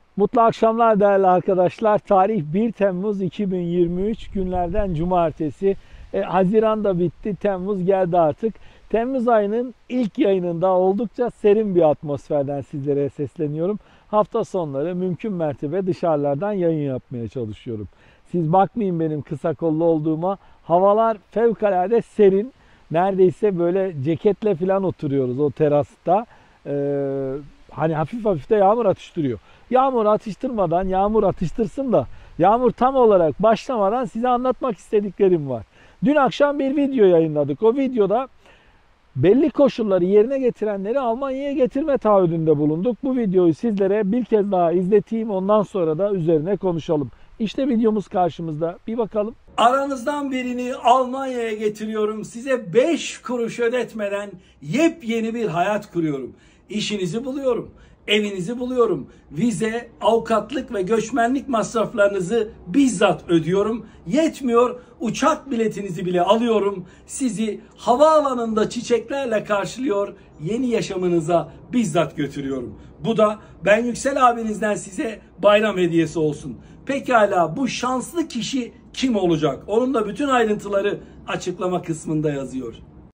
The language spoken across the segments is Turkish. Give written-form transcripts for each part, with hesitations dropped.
Mutlu akşamlar değerli arkadaşlar. Tarih 1 Temmuz 2023 günlerden cumartesi. Haziran da bitti. Temmuz geldi artık. Temmuz ayının ilk yayınında oldukça serin bir atmosferden sizlere sesleniyorum. Hafta sonları mümkün mertebe dışarılardan yayın yapmaya çalışıyorum. Siz bakmayın benim kısa kollu olduğuma. Havalar fevkalade serin. Neredeyse böyle ceketle falan oturuyoruz o terasta. Hani hafif hafif de yağmur atıştırıyor. Yağmur atıştırmadan yağmur atıştırsın da yağmur tam olarak başlamadan size anlatmak istediklerim var. Dün akşam bir video yayınladık. O videoda belli koşulları yerine getirenleri Almanya'ya getirme taahhüdünde bulunduk. Bu videoyu sizlere bir kez daha izleteyim. Ondan sonra da üzerine konuşalım. İşte videomuz karşımızda. Bir bakalım. Aranızdan birini Almanya'ya getiriyorum. Size 5 kuruş ödetmeden yepyeni bir hayat kuruyorum. İşinizi buluyorum. Evinizi buluyorum. Vize, avukatlık ve göçmenlik masraflarınızı bizzat ödüyorum. Yetmiyor, uçak biletinizi bile alıyorum. Sizi havaalanında çiçeklerle karşılıyor. Yeni yaşamınıza bizzat götürüyorum. Bu da ben Yüksel abinizden size bayram hediyesi olsun. Pekala bu şanslı kişi kim olacak? Onun da bütün ayrıntıları açıklama kısmında yazıyor.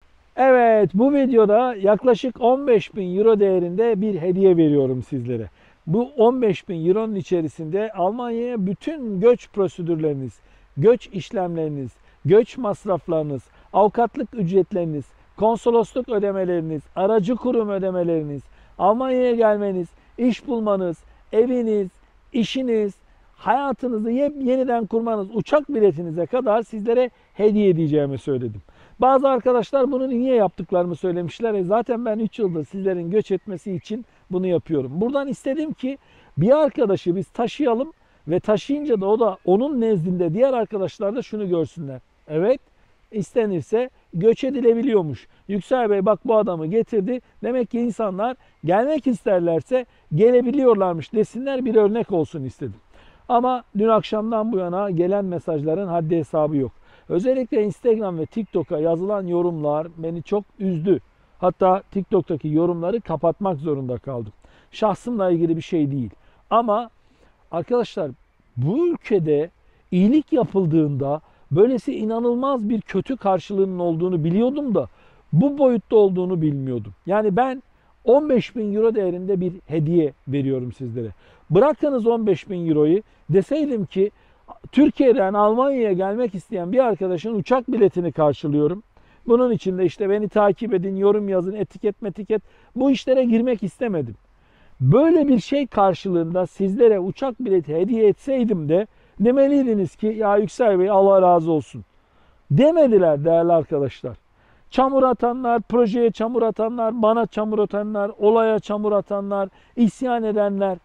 Evet, bu videoda yaklaşık 15.000 euro değerinde bir hediye veriyorum sizlere. Bu 15.000 euronun içerisinde Almanya'ya bütün göç prosedürleriniz, göç işlemleriniz, göç masraflarınız, avukatlık ücretleriniz, konsolosluk ödemeleriniz, aracı kurum ödemeleriniz, Almanya'ya gelmeniz, iş bulmanız, eviniz, işiniz, hayatınızı yeniden kurmanız, uçak biletinize kadar sizlere hediye edeceğimi söyledim. Bazı arkadaşlar bunu niye yaptıklarımı söylemişler. Zaten ben 3 yıldır sizlerin göç etmesi için bunu yapıyorum. Buradan istedim ki bir arkadaşı biz taşıyalım ve taşıyınca da o da onun nezdinde diğer arkadaşlar da şunu görsünler. Evet, istenirse göç edilebiliyormuş. Yüksel Bey bak bu adamı getirdi. Demek ki insanlar gelmek isterlerse gelebiliyorlarmış desinler, bir örnek olsun istedim. Ama dün akşamdan bu yana gelen mesajların haddi hesabı yok. Özellikle Instagram ve TikTok'a yazılan yorumlar beni çok üzdü. Hatta TikTok'taki yorumları kapatmak zorunda kaldım. Şahsımla ilgili bir şey değil. Ama arkadaşlar bu ülkede iyilik yapıldığında böylesi inanılmaz bir kötü karşılığının olduğunu biliyordum da bu boyutta olduğunu bilmiyordum. Yani ben 15.000 euro değerinde bir hediye veriyorum sizlere. Bırakınız 15.000 euroyu, deseydim ki Türkiye'den Almanya'ya gelmek isteyen bir arkadaşın uçak biletini karşılıyorum. Bunun için de işte beni takip edin, yorum yazın, etiket. Bu işlere girmek istemedim. Böyle bir şey karşılığında sizlere uçak bileti hediye etseydim de demeliydiniz ki ya Yüksel Bey Allah razı olsun. Demediler değerli arkadaşlar. Çamur atanlar, projeye çamur atanlar, bana çamur atanlar, olaya çamur atanlar, isyan edenler.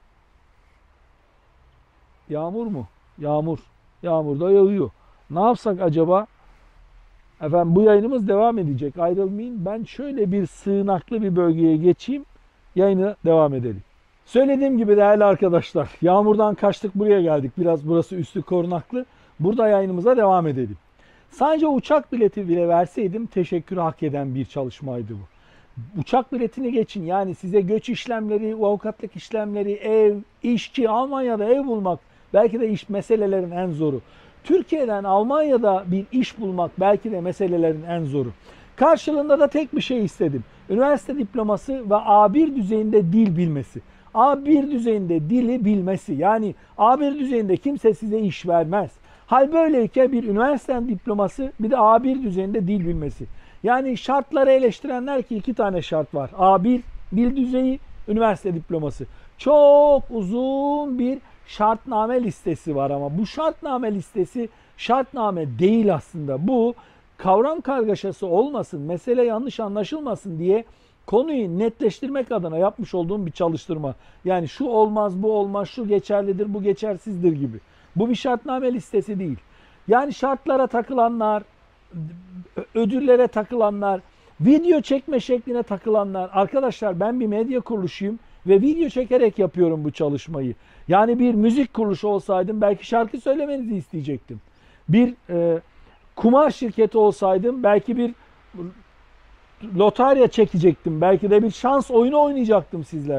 Yağmur mu? Yağmur. Yağmur da yağıyor. Ne yapsak acaba? Efendim bu yayınımız devam edecek. Ayrılmayın. Ben şöyle bir sığınaklı bir bölgeye geçeyim. Yayını devam edelim. Söylediğim gibi değerli arkadaşlar. Yağmurdan kaçtık buraya geldik. Biraz burası üstü korunaklı. Burada yayınımıza devam edelim. Sadece uçak bileti bile verseydim teşekkür hak eden bir çalışmaydı bu. Uçak biletini geçin. Yani size göç işlemleri, avukatlık işlemleri, ev, işçi, Almanya'da ev bulmak belki de iş meselelerin en zoru. Türkiye'den Almanya'da bir iş bulmak belki de meselelerin en zoru. Karşılığında da tek bir şey istedim. Üniversite diploması ve A1 düzeyinde dil bilmesi. A1 düzeyinde dili bilmesi. Yani A1 düzeyinde kimse size iş vermez. Hal böyleyken bir üniversite diploması bir de A1 düzeyinde dil bilmesi. Yani şartları eleştirenler ki 2 tane şart var. A1 dil düzeyi, üniversite diploması. Çok uzun bir şartname listesi var ama bu şartname listesi şartname değil aslında. Bu kavram kargaşası olmasın, mesele yanlış anlaşılmasın diye konuyu netleştirmek adına yapmış olduğum bir çalıştırma. Yani şu olmaz, bu olmaz, şu geçerlidir, bu geçersizdir gibi. Bu bir şartname listesi değil. Yani şartlara takılanlar, ödüllere takılanlar, video çekme şekline takılanlar. Arkadaşlar ben bir medya kuruluşuyum ve video çekerek yapıyorum bu çalışmayı. Yani bir müzik kuruluşu olsaydım belki şarkı söylemenizi isteyecektim. Bir kumar şirketi olsaydım belki bir lotarya çekecektim. Belki de bir şans oyunu oynayacaktım sizlerle.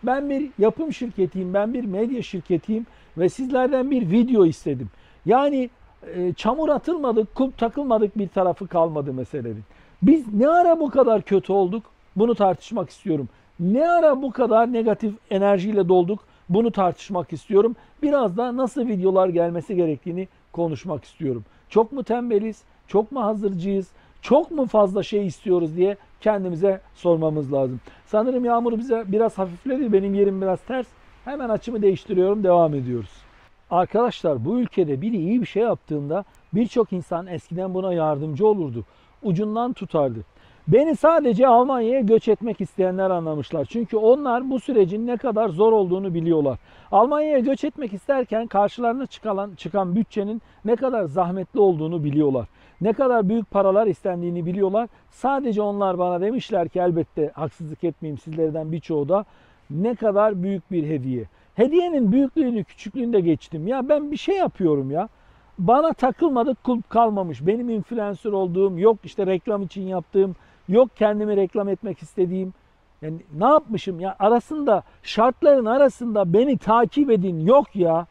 Ben bir yapım şirketiyim, ben bir medya şirketiyim ve sizlerden bir video istedim. Yani çamur atılmadık, kulp takılmadık bir tarafı kalmadı meselenin. Biz ne ara bu kadar kötü olduk? Bunu tartışmak istiyorum. Ne ara bu kadar negatif enerjiyle dolduk? Bunu tartışmak istiyorum. Biraz da nasıl videolar gelmesi gerektiğini konuşmak istiyorum. Çok mu tembeliz? Çok mu hazırcıyız? Çok mu fazla şey istiyoruz diye kendimize sormamız lazım. Sanırım yağmur bize biraz hafifledi. Benim yerim biraz ters. Hemen açımı değiştiriyorum. Devam ediyoruz. Arkadaşlar, bu ülkede biri iyi bir şey yaptığında birçok insan eskiden buna yardımcı olurdu. Ucundan tutardı. Beni sadece Almanya'ya göç etmek isteyenler anlamışlar. Çünkü onlar bu sürecin ne kadar zor olduğunu biliyorlar. Almanya'ya göç etmek isterken karşılarına çıkan bütçenin ne kadar zahmetli olduğunu biliyorlar. Ne kadar büyük paralar istendiğini biliyorlar. Sadece onlar bana demişler ki, elbette haksızlık etmeyeyim, sizlerden birçoğu da, ne kadar büyük bir hediye. Hediyenin büyüklüğünü, küçüklüğünü de geçtim. Ya ben bir şey yapıyorum ya. Bana takılmadık kulp kalmamış. Benim influencer olduğum, yok işte reklam için yaptığım, yok kendimi reklam etmek istediğim. Yani ne yapmışım ya? Arasında, şartların arasında beni takip edin yok ya.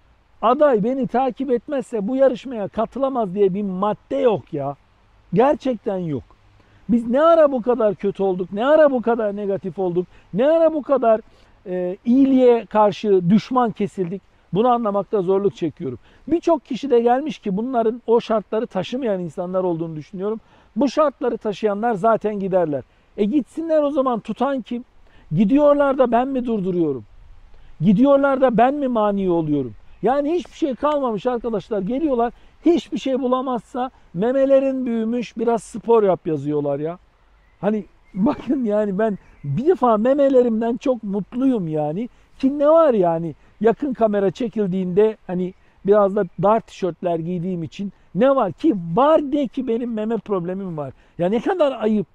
Aday beni takip etmezse bu yarışmaya katılamaz diye bir madde yok ya. Gerçekten yok. Biz ne ara bu kadar kötü olduk? Ne ara bu kadar negatif olduk? Ne ara bu kadar iyiliğe karşı düşman kesildik? Bunu anlamakta zorluk çekiyorum. Birçok kişi de gelmiş ki bunların o şartları taşımayan insanlar olduğunu düşünüyorum. Bu şartları taşıyanlar zaten giderler. Gitsinler o zaman, tutan kim? Gidiyorlar da ben mi durduruyorum? Gidiyorlar da ben mi mani oluyorum? Yani hiçbir şey kalmamış arkadaşlar. Geliyorlar, hiçbir şey bulamazsa memelerin büyümüş, biraz spor yap yazıyorlar ya. Hani bakın, yani ben bir defa memelerimden çok mutluyum yani. Ki ne var yani, yakın kamera çekildiğinde hani biraz da dar tişörtler giydiğim için ne var ki, var de ki benim meme problemim var. Ya ne kadar ayıp,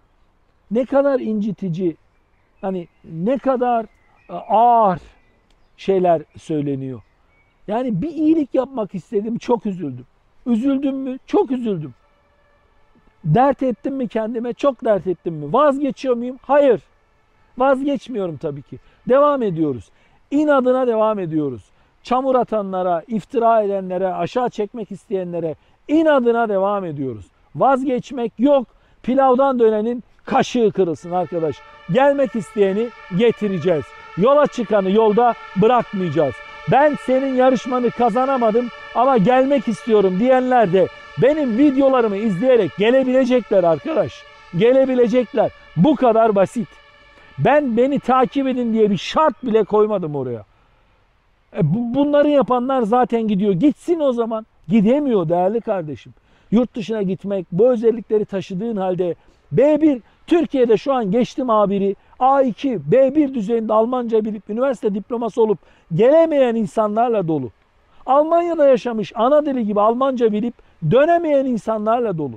ne kadar incitici, hani ne kadar ağır şeyler söyleniyor. Yani bir iyilik yapmak istedim, çok üzüldüm. Üzüldüm mü? Çok üzüldüm. Dert ettim mi kendime? Çok dert ettim mi? Vazgeçiyor muyum? Hayır. Vazgeçmiyorum tabii ki. Devam ediyoruz. İnadına devam ediyoruz. Çamur atanlara, iftira edenlere, aşağı çekmek isteyenlere inadına devam ediyoruz. Vazgeçmek yok. Pilavdan dönenin kaşığı kırılsın arkadaş. Gelmek isteyeni getireceğiz. Yola çıkanı yolda bırakmayacağız. Ben senin yarışmanı kazanamadım ama gelmek istiyorum diyenler de benim videolarımı izleyerek gelebilecekler arkadaş. Gelebilecekler. Bu kadar basit. Ben beni takip edin diye bir şart bile koymadım oraya. Bunları yapanlar zaten gidiyor. Gitsin o zaman. Gidemiyor değerli kardeşim. Yurt dışına gitmek, bu özellikleri taşıdığın halde B1, Türkiye'de şu an geçtim A1'i, A2, B1 düzeyinde Almanca bilip, üniversite diploması olup gelemeyen insanlarla dolu. Almanya'da yaşamış, ana dili gibi Almanca bilip dönemeyen insanlarla dolu.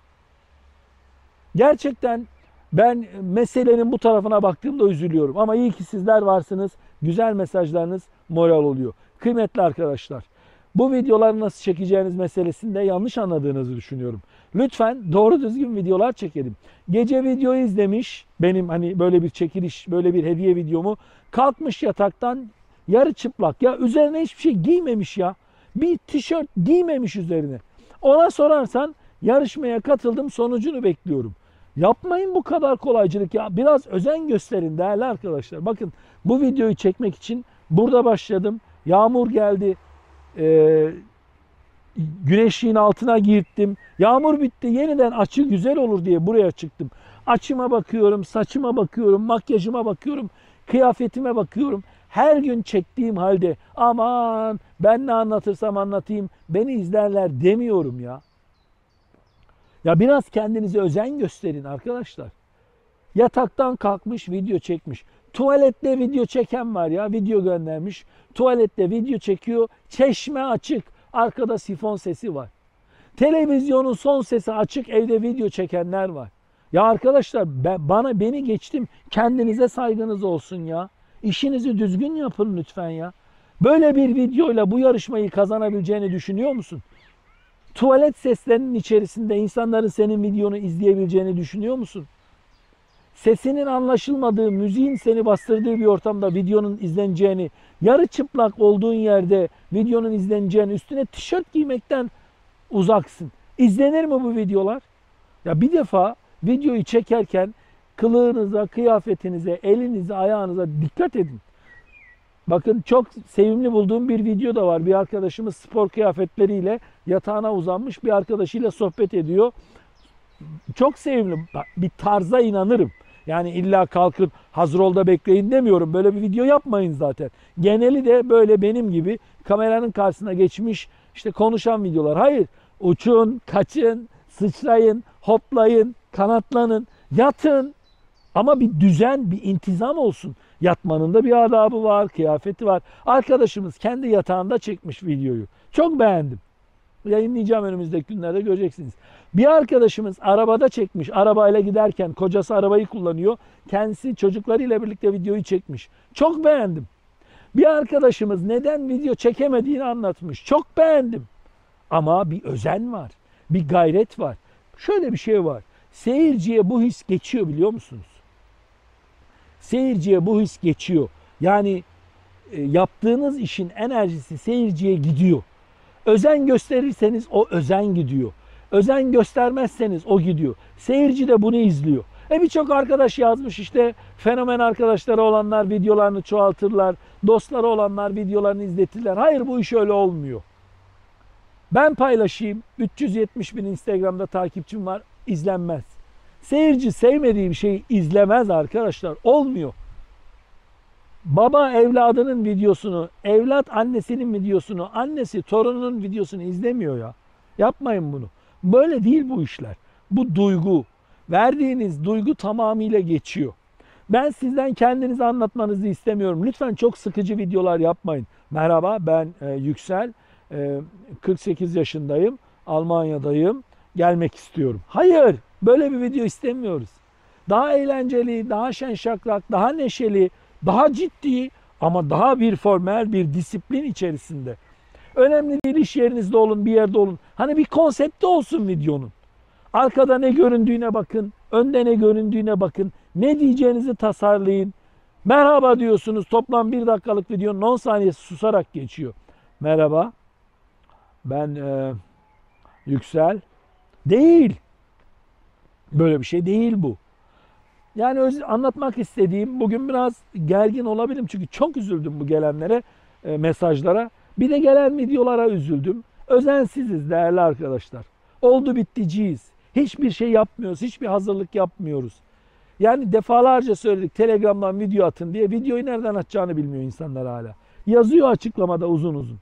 Gerçekten ben meselenin bu tarafına baktığımda üzülüyorum. Ama iyi ki sizler varsınız. Güzel mesajlarınız moral oluyor. Kıymetli arkadaşlar, bu videoları nasıl çekeceğiniz meselesinde yanlış anladığınızı düşünüyorum. Lütfen doğru düzgün videolar çekelim. Gece videoyu izlemiş, benim hani böyle bir çekiliş, böyle bir hediye videomu, kalkmış yataktan yarı çıplak, ya üzerine hiçbir şey giymemiş ya. Bir tişört giymemiş üzerine. Ona sorarsan yarışmaya katıldım, sonucunu bekliyorum. Yapmayın bu kadar kolaycılık ya. Biraz özen gösterin değerli arkadaşlar. Bakın, bu videoyu çekmek için burada başladım. Yağmur geldi. Güneşliğin altına girdim. Yağmur bitti. Yeniden açı güzel olur diye buraya çıktım. Açıma bakıyorum, saçıma bakıyorum, makyajıma bakıyorum, kıyafetime bakıyorum. Her gün çektiğim halde aman ben ne anlatırsam anlatayım beni izlerler demiyorum ya. Ya biraz kendinize özen gösterin arkadaşlar. Yataktan kalkmış video çekmiş. Tuvalette video çeken var ya, video göndermiş. Tuvalette video çekiyor. Çeşme açık. Arkada sifon sesi var. Televizyonun son sesi açık, evde video çekenler var. Ya arkadaşlar, beni geçtim. Kendinize saygınız olsun ya. İşinizi düzgün yapın lütfen ya. Böyle bir videoyla bu yarışmayı kazanabileceğini düşünüyor musun? Tuvalet seslerinin içerisinde insanların senin videonu izleyebileceğini düşünüyor musun? sesinin anlaşılmadığı, müziğin seni bastırdığı bir ortamda videonun izleneceğini, yarı çıplak olduğun yerde videonun izleneceğini, üstüne tişört giymekten uzaksın. İzlenir mi bu videolar? Ya bir defa videoyu çekerken kılığınıza, kıyafetinize, elinize, ayağınıza dikkat edin. Bakın çok sevimli bulduğum bir video da var. Bir arkadaşımız spor kıyafetleriyle yatağına uzanmış bir arkadaşıyla sohbet ediyor. Çok sevimli. Bir tarza inanırım. Yani illa kalkın hazır ol da bekleyin demiyorum. Böyle bir video yapmayın zaten. Geneli de böyle benim gibi kameranın karşısına geçmiş işte konuşan videolar. Hayır. Uçun, kaçın, sıçrayın, hoplayın, kanatlanın, yatın. Ama bir düzen, bir intizam olsun. Yatmanın da bir adabı var, kıyafeti var. Arkadaşımız kendi yatağında çekmiş videoyu. Çok beğendim. Yayınlayacağım önümüzdeki günlerde, göreceksiniz. Bir arkadaşımız arabada çekmiş. Arabayla giderken kocası arabayı kullanıyor. Kendisi çocuklarıyla birlikte videoyu çekmiş. Çok beğendim. Bir arkadaşımız neden video çekemediğini anlatmış. Çok beğendim. Ama bir özen var. Bir gayret var. Şöyle bir şey var. Seyirciye bu his geçiyor, biliyor musunuz? Seyirciye bu his geçiyor. Yani yaptığınız işin enerjisi seyirciye gidiyor. Özen gösterirseniz o özen gidiyor. Özen göstermezseniz o gidiyor. Seyirci de bunu izliyor. Birçok arkadaş yazmış işte, fenomen arkadaşları olanlar videolarını çoğaltırlar. Dostları olanlar videolarını izletirler. Hayır, bu iş öyle olmuyor. Ben paylaşayım. 370 bin Instagram'da takipçim var. İzlenmez. Seyirci sevmediği bir şeyi izlemez arkadaşlar. Olmuyor. Baba evladının videosunu, evlat annesinin videosunu, annesi torununun videosunu izlemiyor ya. Yapmayın bunu. Böyle değil bu işler. Bu duygu. Verdiğiniz duygu tamamıyla geçiyor. Ben sizden kendinizi anlatmanızı istemiyorum. Lütfen çok sıkıcı videolar yapmayın. Merhaba, ben Yüksel. 48 yaşındayım. Almanya'dayım. Gelmek istiyorum. Hayır. Böyle bir video istemiyoruz. Daha eğlenceli, daha şen şakrak, daha neşeli, daha ciddi ama daha bir formel, bir disiplin içerisinde. Önemli değil, iş yerinizde olun, bir yerde olun. Hani bir konsepti olsun videonun. Arkada ne göründüğüne bakın, önde ne göründüğüne bakın. Ne diyeceğinizi tasarlayın. Merhaba diyorsunuz, toplam 1 dakikalık videonun 10 saniyesi susarak geçiyor. Merhaba, ben Yüksel. Değil. Böyle bir şey değil bu. Yani anlatmak istediğim, bugün biraz gergin olabilirim çünkü çok üzüldüm bu gelenlere, mesajlara. Bir de gelen videolara üzüldüm. Özensiziz değerli arkadaşlar. Oldu bitticiyiz. Hiçbir şey yapmıyoruz, hiçbir hazırlık yapmıyoruz. Yani defalarca söyledik Telegram'dan video atın diye. Videoyu nereden atacağını bilmiyor insanlar hala. Yazıyor açıklamada uzun uzun.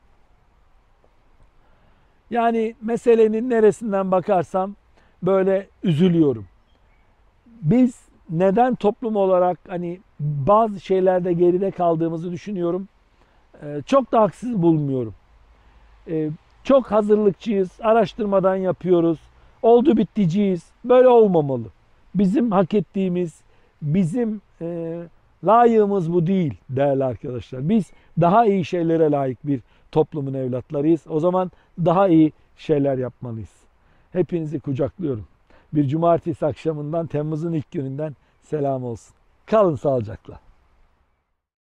Yani meselenin neresinden bakarsam böyle üzülüyorum. Biz neden toplum olarak hani bazı şeylerde geride kaldığımızı düşünüyorum. Çok da haksız bulmuyorum. Çok hazırlıkçıyız, araştırmadan yapıyoruz. Oldu bitticiyiz. Böyle olmamalı. Bizim hak ettiğimiz, bizim layığımız bu değil değerli arkadaşlar. Biz daha iyi şeylere layık bir toplumun evlatlarıyız. O zaman daha iyi şeyler yapmalıyız. Hepinizi kucaklıyorum. Bir cumartesi akşamından, Temmuz'un ilk gününden selam olsun. Kalın sağlıcakla.